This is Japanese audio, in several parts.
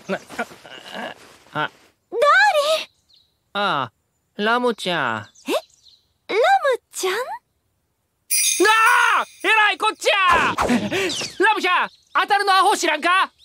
ダーリン。 ああ、ラムちゃん。 ラムちゃん？ えらいこっちゃ。ラムちゃん、当たるのアホ知らんか？ ダ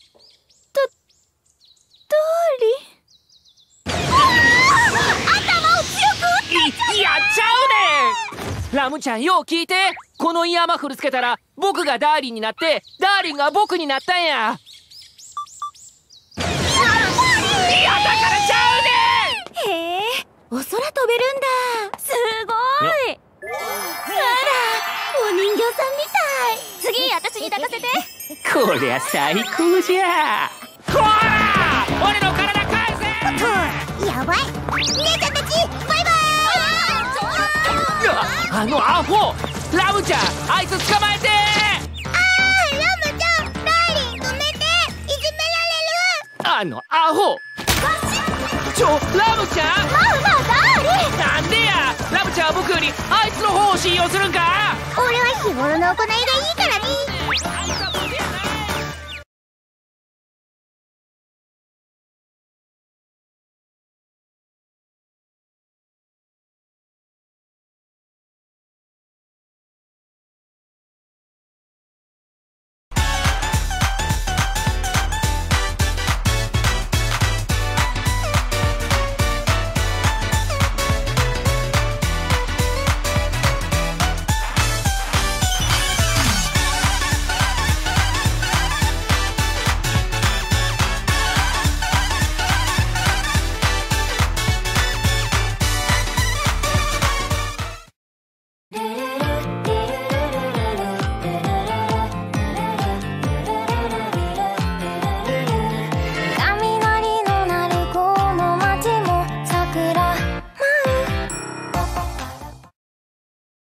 ーリン。頭を強く打った。 やっちゃうねん。ラムちゃんよう聞いて。このイヤーマフルつけたら僕がダーリンになってダーリンが僕になったんや。いやだからちゃうねん。 へえ、お空飛べるんだ。すごい。あら、お人形さんみたい。次私に抱かせて。 こりゃ最高じゃ。こら俺の体返せ。 やばい。姉ちゃんたちバイバイ。 あのアホラムちゃん、あいつ捕まえて。 ラムちゃん、ダーリン止めて。いじめられる。 あのアホ。ラムちゃん。 まあダーリン。 なんでや。ラムちゃんは僕よりあいつの方を信用するんか。 俺は日頃の行いがいいから。